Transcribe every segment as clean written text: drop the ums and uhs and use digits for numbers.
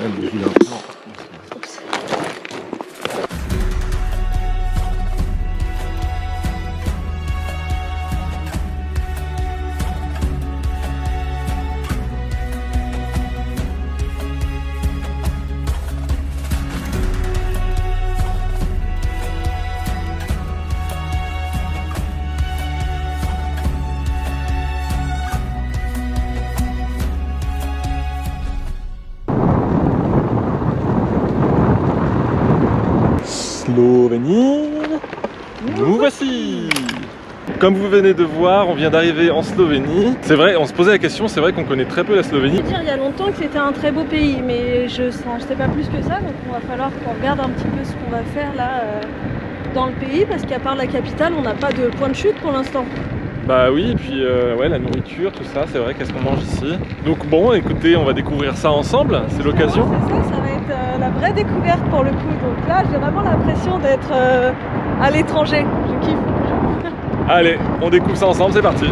Slovénie, nous voici. Comme vous venez de voir, on vient d'arriver en Slovénie. C'est vrai, on se posait la question, c'est vrai qu'on connaît très peu la Slovénie. Je veux dire, il y a longtemps que c'était un très beau pays, mais je sais pas plus que ça, donc on va falloir qu'on regarde un petit peu ce qu'on va faire là dans le pays, parce qu'à part la capitale, on n'a pas de point de chute pour l'instant. Bah oui, et puis ouais, la nourriture, tout ça, c'est vrai, qu'est-ce qu'on mange ici. Donc bon, écoutez, on va découvrir ça ensemble, c'est l'occasion. Ça va être la vraie découverte pour le coup. Donc là, j'ai vraiment l'impression d'être à l'étranger. Je kiffe. Allez, on découvre ça ensemble, c'est parti.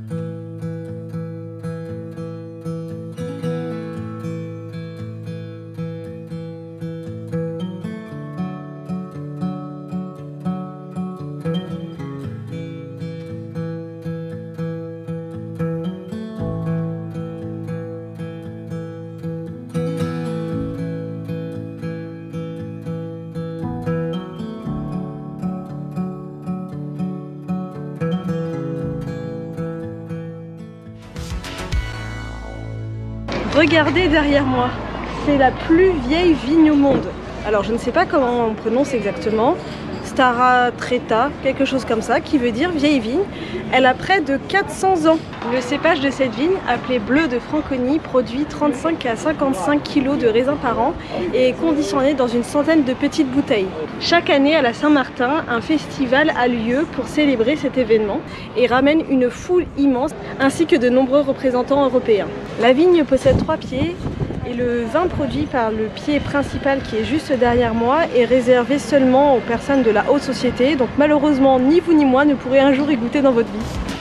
Regardez derrière moi, c'est la plus vieille vigne au monde. Alors je ne sais pas comment on prononce exactement, Stara Treta, quelque chose comme ça, qui veut dire vieille vigne. Elle a près de 400 ans. Le cépage de cette vigne, appelé bleu de Franconie, produit 35 à 55 kg de raisins par an et est conditionné dans une centaine de petites bouteilles. Chaque année à la Saint-Martin, un festival a lieu pour célébrer cet événement et ramène une foule immense ainsi que de nombreux représentants européens. La vigne possède 3 pieds et le vin produit par le pied principal qui est juste derrière moi est réservé seulement aux personnes de la haute société, donc malheureusement ni vous ni moi ne pourrez un jour y goûter dans votre vie.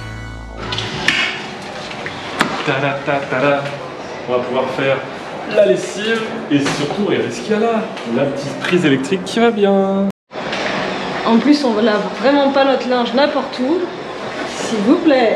Tada, tada, tada. On va pouvoir faire la lessive et surtout, regardez ce qu'il y a là, la petite prise électrique qui va bien. En plus on lave vraiment pas notre linge n'importe où, s'il vous plaît.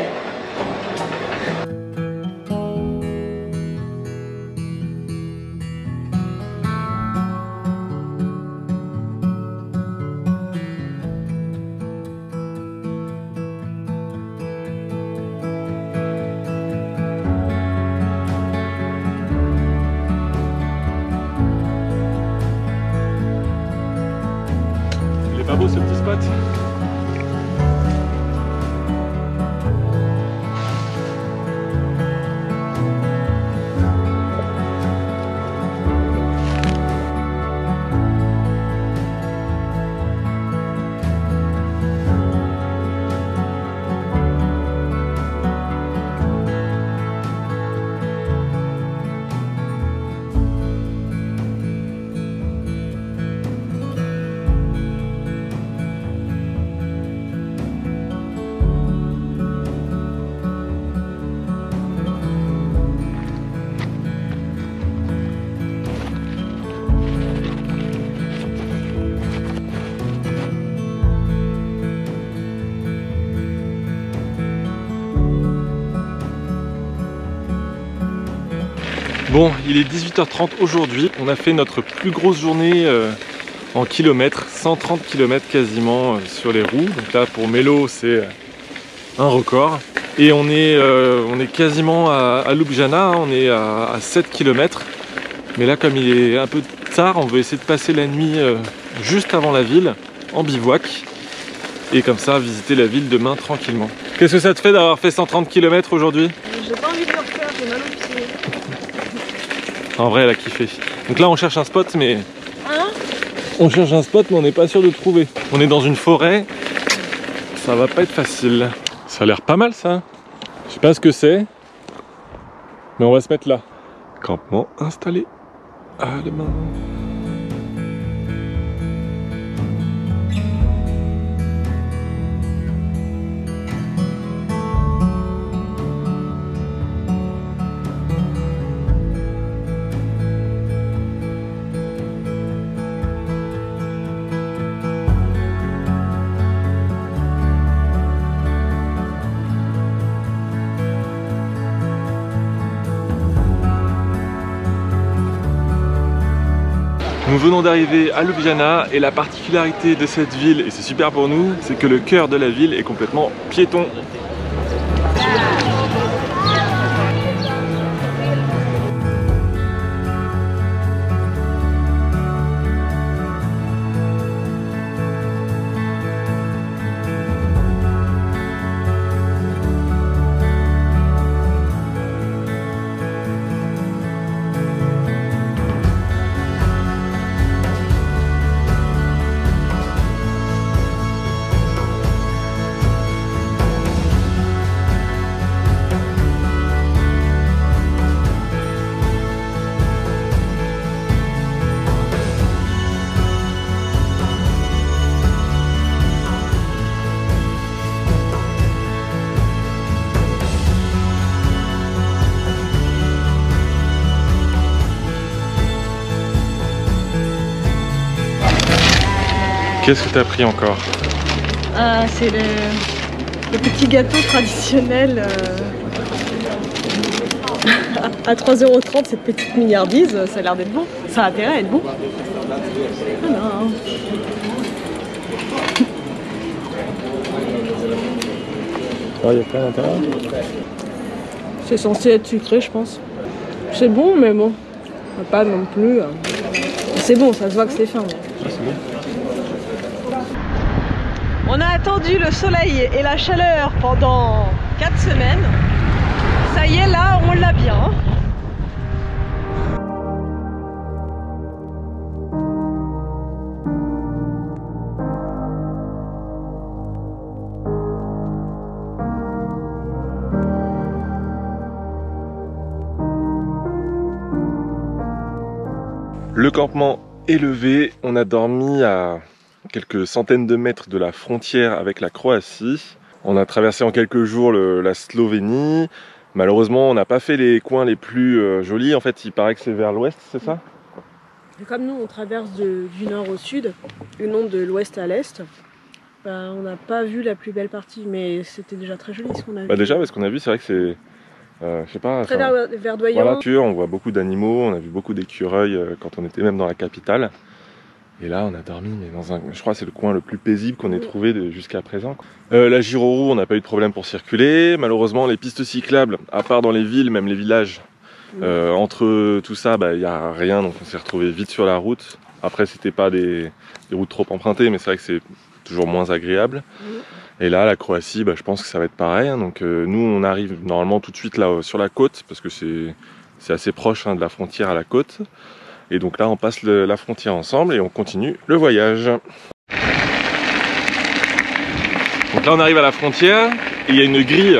Pas beau ce petit spot. Bon, il est 18h30 aujourd'hui, on a fait notre plus grosse journée en kilomètres, 130 km quasiment sur les roues. Donc là pour Mélo c'est un record. Et on est quasiment à Ljubljana, on est à 7 km. Mais là comme il est un peu tard, on veut essayer de passer la nuit juste avant la ville, en bivouac. Et comme ça visiter la ville demain tranquillement. Qu'est-ce que ça te fait d'avoir fait 130 km aujourd'hui? J'ai pas envie de le refaire, j'ai mal aux pieds. En vrai elle a kiffé. Donc là on cherche un spot mais... Hein? On cherche un spot mais on n'est pas sûr de trouver. On est dans une forêt, ça va pas être facile. Ça a l'air pas mal ça. Je sais pas ce que c'est, mais on va se mettre là. Campement installé. À demain. Nous venons d'arriver à Ljubljana et la particularité de cette ville, et c'est super pour nous, c'est que le cœur de la ville est complètement piéton. Qu'est-ce que tu as pris encore? C'est le petit gâteau traditionnel à 3,30 €, cette petite milliardise, ça a l'air d'être bon. Ça a intérêt à être bon. Voilà. Oh, il y a plein d'intérêt. C'est censé être sucré, je pense. C'est bon, mais bon, pas non plus. C'est bon, ça se voit que c'est fin. Ah, c'est bon. On a attendu le soleil et la chaleur pendant 4 semaines. Ça y est, là, on l'a bien. Le campement est levé, on a dormi à quelques centaines de mètres de la frontière avec la Croatie. On a traversé en quelques jours la Slovénie. Malheureusement, on n'a pas fait les coins les plus jolis. En fait, il paraît que c'est vers l'ouest, c'est ça? Comme nous, on traverse du nord au sud, et non de l'ouest à l'est. On n'a pas vu la plus belle partie, mais c'était déjà très joli ce qu'on a vu. Déjà, parce qu'on a vu, c'est vrai que c'est... je sais pas... Très verdoyant. Voilà, on voit beaucoup d'animaux, on a vu beaucoup d'écureuils quand on était même dans la capitale. Et là, on a dormi mais dans un... Je crois que c'est le coin le plus paisible qu'on ait trouvé jusqu'à présent. La Giro-Roue, on n'a pas eu de problème pour circuler. Malheureusement, les pistes cyclables, à part dans les villes, même les villages, entre tout ça, il n'y a rien. Donc on s'est retrouvé vite sur la route. Après, c'était pas des routes trop empruntées, mais c'est vrai que c'est toujours moins agréable. Et là, la Croatie, je pense que ça va être pareil. Donc nous, on arrive normalement tout de suite là sur la côte, parce que c'est assez proche de la frontière à la côte. Et donc là, on passe la frontière ensemble et on continue le voyage. Donc là, on arrive à la frontière et il y a une grille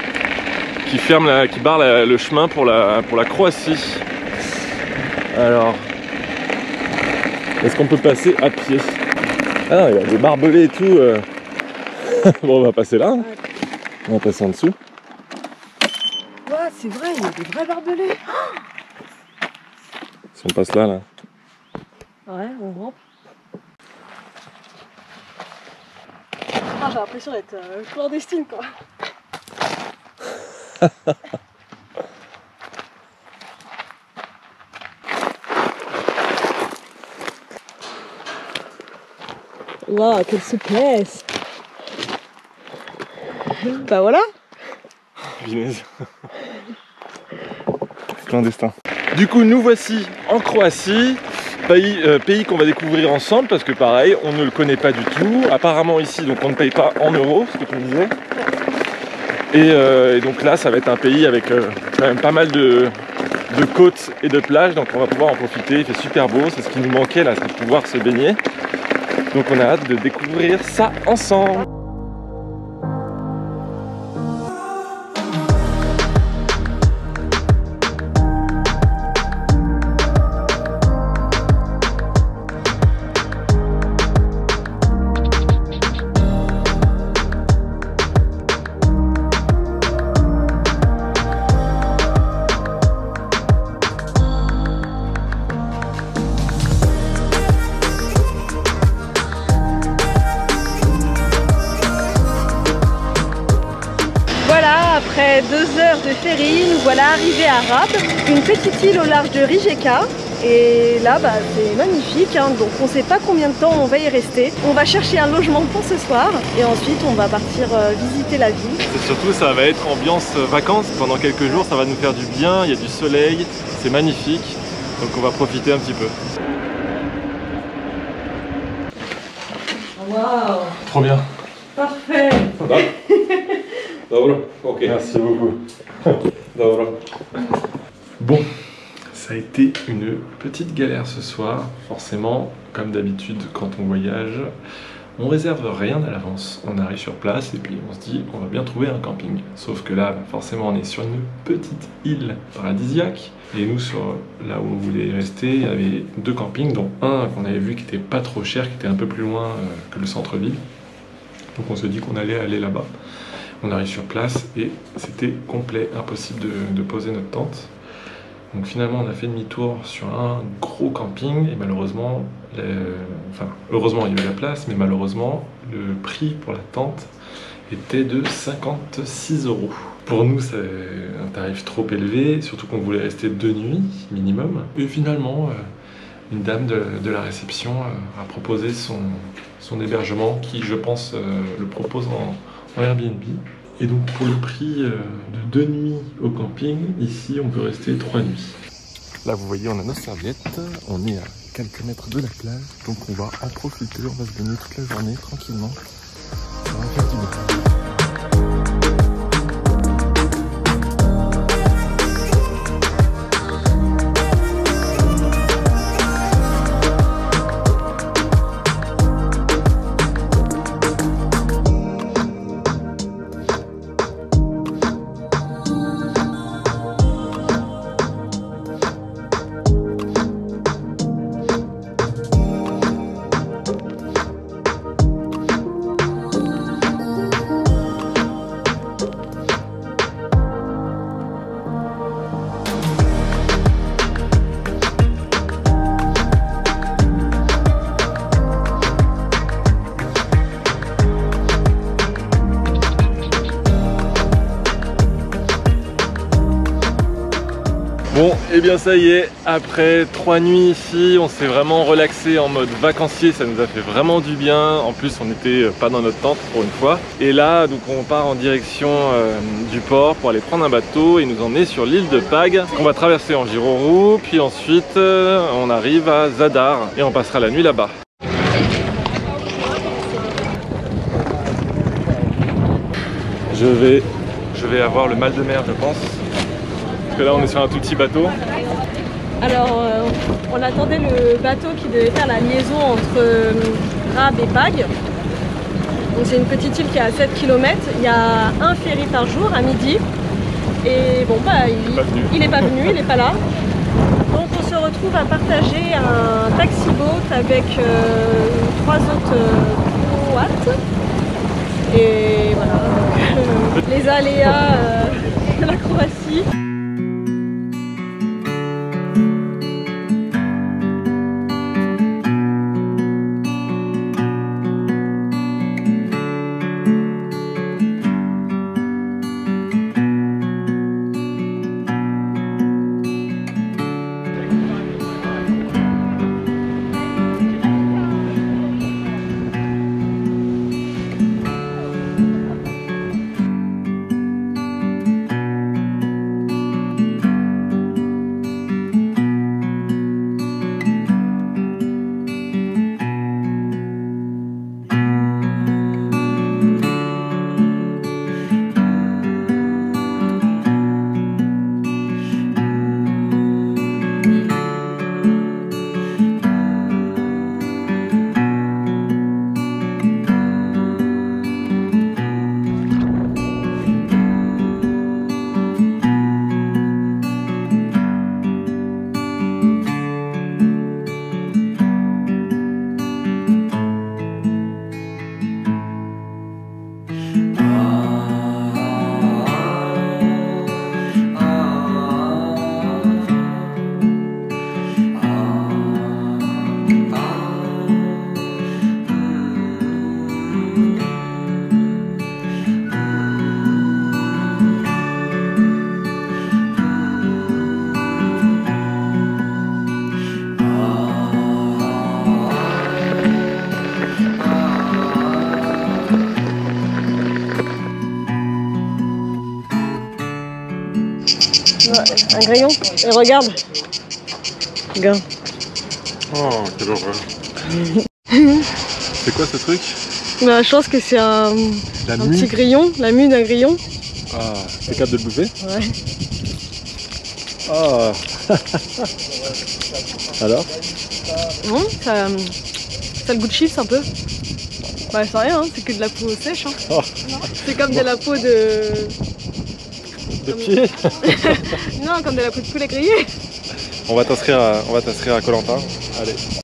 qui barre le chemin pour la Croatie. Alors, est-ce qu'on peut passer à pied? Ah, il y a des barbelés et tout. Bon, on va passer là. On va passer en dessous. Ouais, c'est vrai, il y a des vrais barbelés. Si on passe là. Ouais, on rentre. Ah, j'ai l'impression d'être clandestine, quoi. Waouh, quelle souplesse. Bah voilà. Punaise. Clandestin. Du coup, nous voici en Croatie, pays qu'on va découvrir ensemble parce que pareil, on ne le connaît pas du tout. Apparemment ici, donc on ne paye pas en euros, ce que tu me disais. Et donc là, ça va être un pays avec quand même pas mal de côtes et de plages, donc on va pouvoir en profiter. Il fait super beau, c'est ce qui nous manquait là, c'est de pouvoir se baigner. Donc on a hâte de découvrir ça ensemble. Après 2 heures de ferry, nous voilà arrivés à Rab, une petite île au large de Rijeka. Et là, bah, c'est magnifique, hein. Donc on sait pas combien de temps on va y rester. On va chercher un logement pour ce soir et ensuite on va partir visiter la ville. C'est surtout, ça va être ambiance vacances. Pendant quelques jours, ça va nous faire du bien. Il y a du soleil, c'est magnifique. Donc on va profiter un petit peu. Waouh! Trop bien. Parfait! Ok. Merci beaucoup. Bon, ça a été une petite galère ce soir. Forcément, comme d'habitude, quand on voyage, on réserve rien à l'avance. On arrive sur place et puis on se dit on va bien trouver un camping. Sauf que là, forcément, on est sur une petite île paradisiaque. Et nous, là où on voulait rester, il y avait 2 campings, dont un qu'on avait vu qui était pas trop cher, qui était un peu plus loin que le centre-ville. Donc on se dit qu'on allait aller là-bas. On arrive sur place et c'était complet, impossible de poser notre tente. Donc finalement on a fait demi-tour sur un gros camping et malheureusement, heureusement il y avait la place, mais malheureusement le prix pour la tente était de 56 €. Pour nous c'est un tarif trop élevé, surtout qu'on voulait rester 2 nuits minimum. Et finalement une dame de la réception a proposé son hébergement qui je pense le propose en Airbnb. Et donc pour le prix de 2 nuits au camping, ici on peut rester 3 nuits. Là vous voyez on a nos serviettes, on est à quelques mètres de la plage, donc on va en profiter, on va se baigner toute la journée tranquillement. Ça va faire du bien. Bon, et bien ça y est, après 3 nuits ici, on s'est vraiment relaxé en mode vacancier, ça nous a fait vraiment du bien. En plus, on n'était pas dans notre tente pour une fois. Et là, donc on part en direction du port pour aller prendre un bateau et nous emmener sur l'île de Pâques, qu'on va traverser en Giroroux, puis ensuite on arrive à Zadar et on passera la nuit là-bas. Je vais avoir le mal de mer, je pense. Parce que là on est sur un tout petit bateau. Alors on attendait le bateau qui devait faire la liaison entre Rabe et Pâques. Donc c'est une petite île qui est à 7 km. Il y a un ferry par jour à midi. Et bon bah il est pas venu, il n'est pas là. Donc on se retrouve à partager un taxi-boat avec 3 autres croates. Et voilà, les aléas de la Croatie. Ouais, un grillon. Et regarde. Regarde. Oh, quelle horreur. C'est quoi ce truc? Bah, je pense que c'est un petit grillon, la mue d'un grillon. Ah, t'es capable de le bouffer? Ouais. Ah. Alors? Non, ça a le goût de chips un peu. Bah c'est rien, hein, c'est que de la peau sèche. Hein. Oh. C'est comme de la peau de... De pied? Non, comme de la peau de poulet grillé. On va t'inscrire à Koh-Lanta. Allez.